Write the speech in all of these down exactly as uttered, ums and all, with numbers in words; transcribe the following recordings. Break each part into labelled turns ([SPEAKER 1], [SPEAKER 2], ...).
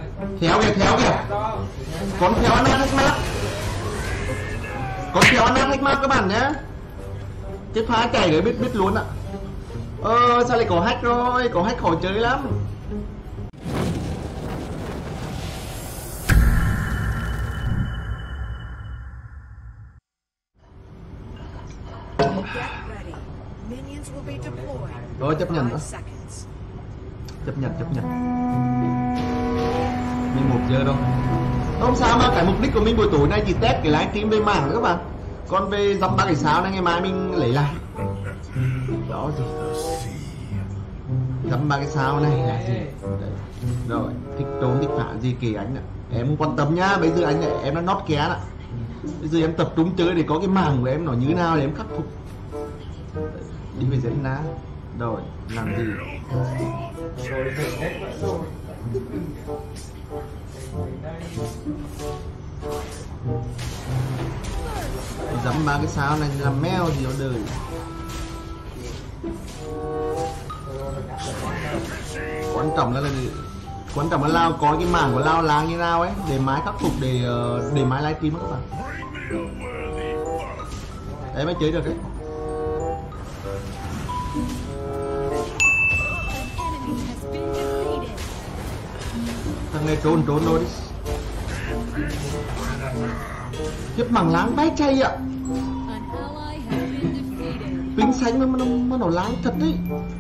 [SPEAKER 1] Theo kìa, theo kìa. Con theo ăn hack map. Con theo ăn hack map các bạn nhé. Cái phá chạy đấy biết biết luôn ạ. Ờ sao lại có hack rồi, có hack khó chơi lắm. Rồi chấp nhận đó. Chấp nhận, chấp nhận. Mình một giờ đâu. Không sao mà cái mục đích của mình buổi tối nay chỉ test cái livestream về mảng nữa các bạn. Còn về dăm ba cái sao này ngày mai mình lấy lại. Đó gì. Dăm ba cái sao này là gì? Đấy. Rồi, thích trốn thích phá gì kể anh ạ. Em không quan tâm nhá, bây giờ anh này em đã nót ké ạ. Bây giờ em tập trung chơi để có cái mảng của em nó như thế nào để em khắc phục. Đi về dẫn ná. Rồi, làm gì? Dám ba cái sao này làm mèo gì ở đời. Quan trọng là, là quan trọng là Lao có cái mảng của Lao láng như nào ấy để máy khắc phục để để máy livestream các bạn. Đấy mới chơi được đấy. Thằng này trốn trốn thôi đi. Khiếp mảng láng vãi chay ạ. Pính xanh mà nó, mà nó láng thật đấy.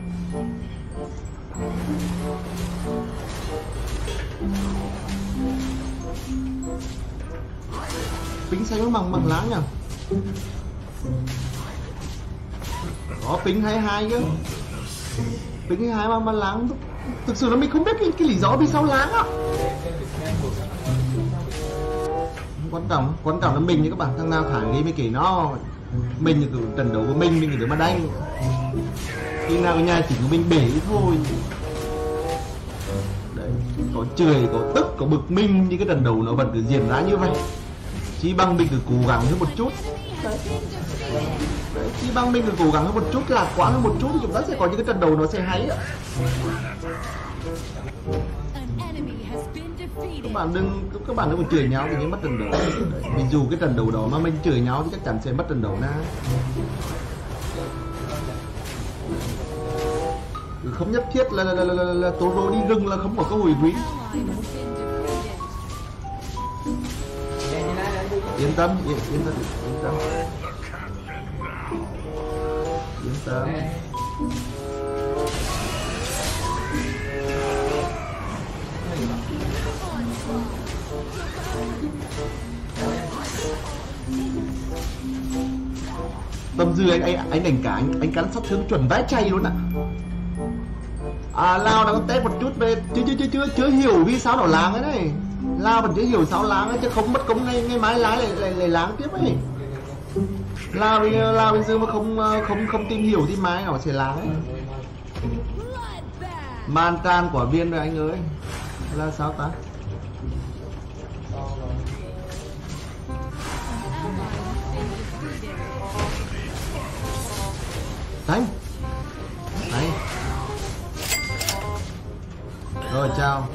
[SPEAKER 1] Pính xanh nó bằng bằng láng nhỉ. Có pính hai hai chứ. Pính hai hai mà, mà láng. Thực sự là mình không biết cái, cái lý do vì sao láng ạ. Quan trọng, quan trọng là mình như các bạn, thằng nào thả game mới kể nó. Mình thì cứ trận đấu của mình, mình cứ mà đánh. Khi nào cái nhà chỉ của mình bể thôi. Đấy, có chửi, có tức, có bực mình như cái trận đấu nó vẫn cứ diễn ra như vậy. Chỉ bằng mình cứ cố gắng hơn một chút. Đấy. Đấy, chỉ bằng mình cứ cố gắng hơn một chút, lạc quan hơn một chút thì chúng ta sẽ có những cái trận đấu nó sẽ hay ạ. Các bạn đừng các bạn đừng có chửi nhau thì mới mất trận đấu. Vì dù cái trận đấu đó mà mình chửi nhau thì chắc chắn sẽ mất trận đấu na. Không nhất thiết là là, là, là, là, là Toro đi rừng là không có cơ hội quý. Yên tâm, yên, yên tâm, yên tâm. Yên tâm. Tâm dư anh anh anh đánh cả anh anh cắn sát thương chuẩn vãi chay luôn ạ. À Lao đang có test một chút về chưa chưa chưa chưa chưa hiểu vì sao nó láng ấy này. Lao vẫn chưa hiểu sao láng ấy chứ không mất công ngay ngay mái lái lại lại, lại láng tiếp ấy. Lao bây Lao bây giờ mà không không không tìm hiểu thì mái nó sẽ láng ấy. Man tan quả viên rồi anh ơi. Là sao ta? Đánh. Đánh. Rồi chào.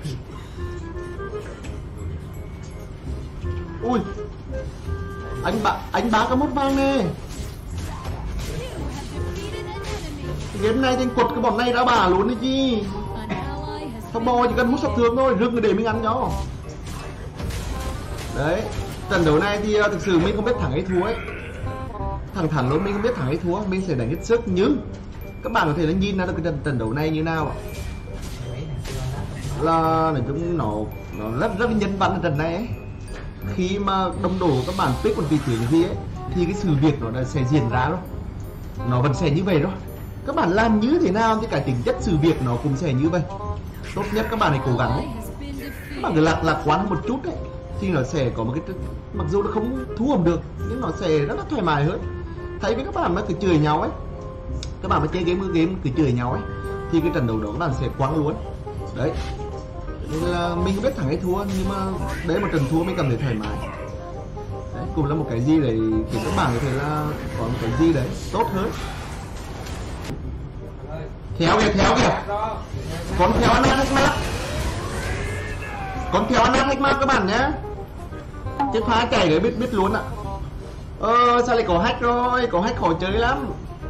[SPEAKER 1] Ui. Anh bá anh bá có một vang nè. Game này thì quật cái bọn này đã bà luôn đấy chi. Thằng bò chỉ cần mút sát thương thôi, rừng để mình ăn cho. Đấy, trận đấu này thì thực sự mình không biết thắng hay thua ấy. Thẳng thắn luôn mình không biết thắng hay thua, mình sẽ đánh hết sức nhưng các bạn có thể là nhìn ra được cái trận, trận đấu này như nào ạ. Là nói chung nó nó rất rất nhân văn ở trận này ấy. Khi mà đông đổ các bạn pick một vị trí gì ấy thì cái sự việc nó sẽ diễn ra luôn. Nó vẫn sẽ như vậy thôi. Các bạn làm như thế nào thì cả tính chất sự việc nó cũng sẽ như vậy. Tốt nhất các bạn hãy cố gắng ấy. Các bạn cứ lạc lạc quan một chút ấy thì nó sẽ có một cái, mặc dù nó không thu hút được nhưng nó sẽ rất là thoải mái hơn. Thấy với các bạn mà cứ chửi nhau ấy, các bạn mà chơi game game cứ chửi nhau ấy thì cái trận đấu đó các bạn sẽ quăng luôn. Đấy, nên là mình không biết thắng hay thua nhưng mà đấy một trận thua mình cảm thấy thoải mái. Đấy cũng là một cái gì để để các bạn có thể là có một cái gì đấy tốt hơn. Theo kìa, theo kìa. Con theo nó hack map. Con theo ăn nát hack map các bạn nhé. Chết phá chảy đấy biết biết luôn ạ. Ơ sao lại có hack rồi, có hack khỏi chơi lắm.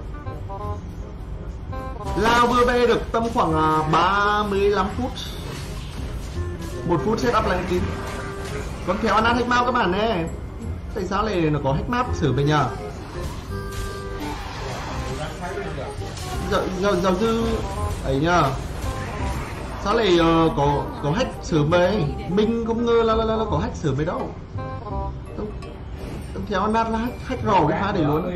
[SPEAKER 1] Lao vừa về được tầm khoảng ba mươi lăm phút. Một phút setup lại kín. Con theo ăn nát hack map các bạn nhé. Tại sao lại nó có hack map xử về nhờ? Giờ giờ giờ dư ấy nhờ. Sao lại uh, có có hack sớm ấy? Mình không ngờ là là, là, là có hack sớm ấy đâu. Tôi, tôi theo ăn nát là hack, hack rò cái phá để luôn.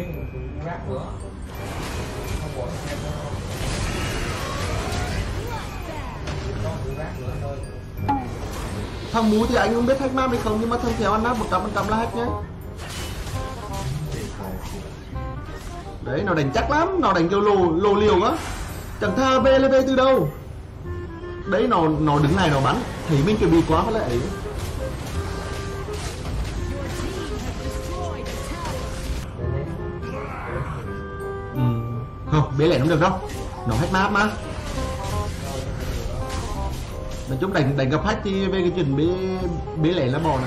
[SPEAKER 1] Thằng Mú thì anh không biết hack map hay không, nhưng mà thằng theo ăn nát một trăm phần trăm là hack nhé. Đấy, nó đánh chắc lắm, nó đánh kiểu lồ lồ liều á. Chẳng tha bê lên đây từ đâu. Đấy, nó nó đứng này nó bắn, thấy mình kiểu bị quá phát lại ấy. Ừ. Không, bế lẻ không được đâu, nó hack map mà. Nói chung đánh đánh gặp hack thì về cái chuyện bế bế lẻ là bò này.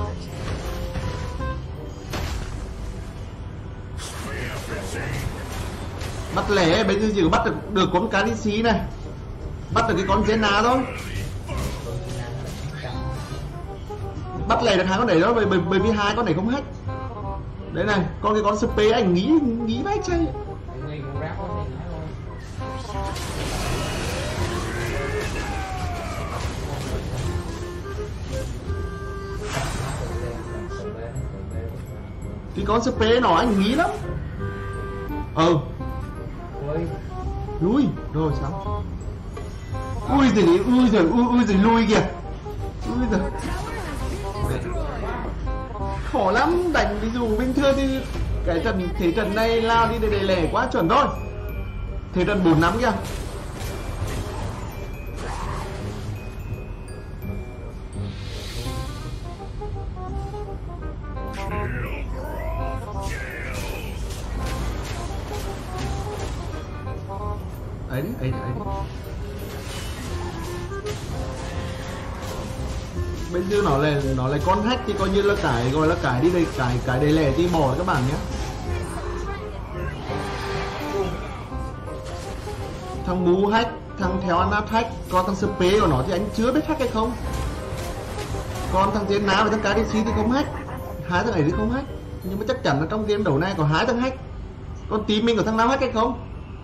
[SPEAKER 1] Bắt lẻ bây giờ chỉ có bắt được được con cá đi xí này, bắt được cái con Zena thôi. Bắt lẻ được hai con đấy đó, bởi bởi vì hai con này không hack. Đấy này, con cái con sp anh nghĩ nghĩ vãi chay. Cái con sp nó anh nghĩ lắm. Ừ. Lui rồi sao? Ui giời, ui giời, ui ui giời lui kìa. Ui giời. Khổ lắm, đánh ví dụ bình thường thì cái trận thế trận này lao đi để để lẻ quá chuẩn thôi. Thế trận bốn năm kìa. Ấy đấy, ấy đấy, ấy đấy. Bây giờ nó là nó là con hack thì coi như là cái gọi là cái đi đây cái cái đầy lẻ thì bỏ các bạn nhé. Thằng Mú hack, thằng theo ăn nát hack, còn thằng sp của nó thì anh chưa biết hack hay không. Còn thằng Zena và thằng ca đê xê thì không hack, hai thằng ấy thì không hack. Nhưng mà chắc chắn là trong game đầu này có hai thằng hack. Còn team mình có thằng nào hack hay không?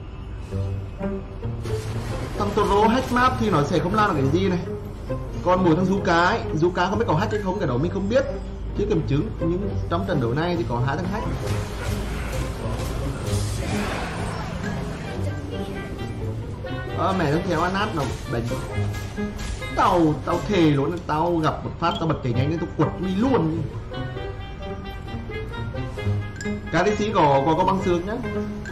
[SPEAKER 1] Thằng Toro hack map thì nó sẽ không làm được cái gì này. Còn một thằng Zuka ấy, Zuka không biết có hack hay không, cái đó mình không biết, chưa kiểm chứng. Nhưng trong trận đấu này thì có hai thằng hack. À, mẹ thằng theo ăn nát nó đánh tao tao thề luôn, tao gặp một phát tao bật chạy nhanh nên tao quật mi luôn. ca đê xê có có có băng xương nhá.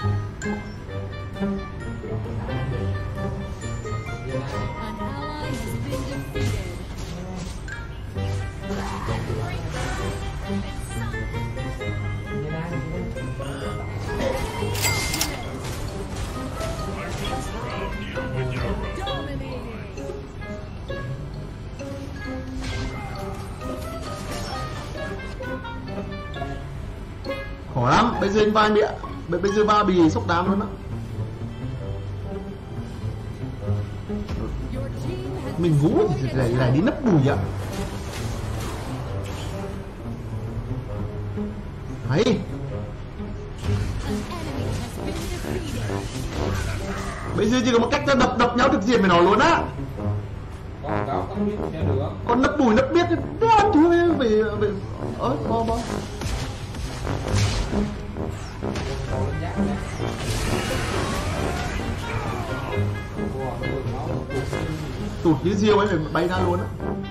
[SPEAKER 1] Khó lắm, bây giờ anh vai bị bây giờ ba bị sốc đám luôn á. Mình ngủ thì lại lại đi nấp bùi ạ. Hay. Bây giờ chỉ có một cách ra đập đập nhau trực diện với nó luôn á. Còn nấp bùi nấp biết đoán chú về về về ơi bo bo. Tụt như diêu ấy phải bay ra luôn á.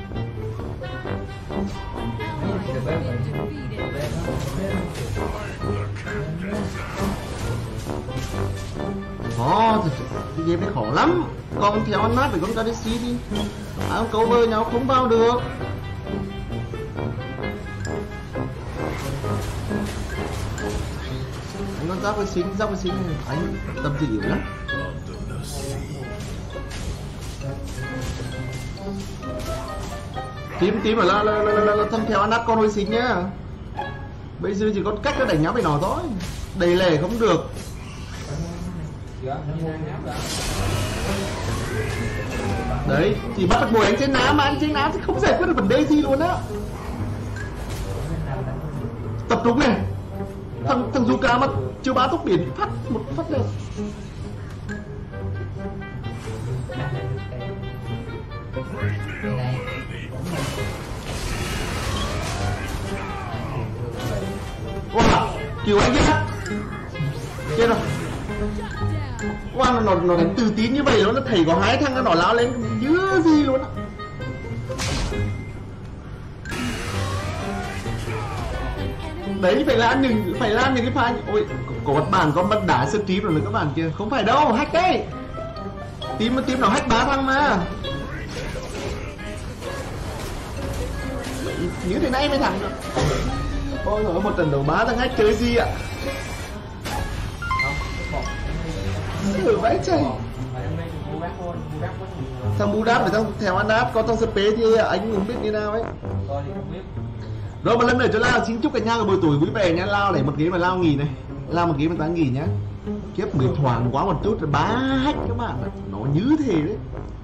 [SPEAKER 1] Khó, cái game này khó lắm. Con theo ăn nát với con ca đê xê đi. À, cover nhau không vào được. Anh con giáp với xính, giáp với xính anh tâm gì yếu lắm. tím tím là là, là, là, là, là thân theo ăn nát con hồi sinh nhá. Bây giờ chỉ có cách nó đánh nhau với nó thôi, đầy lề không được. Đấy, chỉ bắt được mồi anh trên ná mà anh trên ná thì không giải quyết được vấn đề gì luôn á. Tập trung này, thằng thằng Zuka mà chưa bá tốc biển phát một phát đẹp. Wow, cứu anh kia kia rồi. Wow, nó nó đánh từ tín như vậy nó thầy có hai thằng nó lao lên như gì luôn á. Đấy phải làm những phải làm những cái pha. Ôi có một bạn có mất đá sơ tím rồi nữa các bạn kia, không phải đâu, hack đấy. Tím mà tím nào hack ba thằng mà. Như thế này mới thằng được. Ôi rồi một trận đấu ba thằng hack chơi gì ạ? Thử vãi chày. Thằng bù đáp để thằng theo ăn đáp, có thằng sp thì anh không biết như nào ấy. Rồi một lần nữa cho Lao xin chúc cả nhà một buổi tối vui vẻ nhá. Lao để một ghế mà Lao nghỉ này, Lao một ghế mà ta nghỉ nhá. Kiếp mới thoáng quá một chút rồi bá hack các bạn ạ, nó như thế đấy.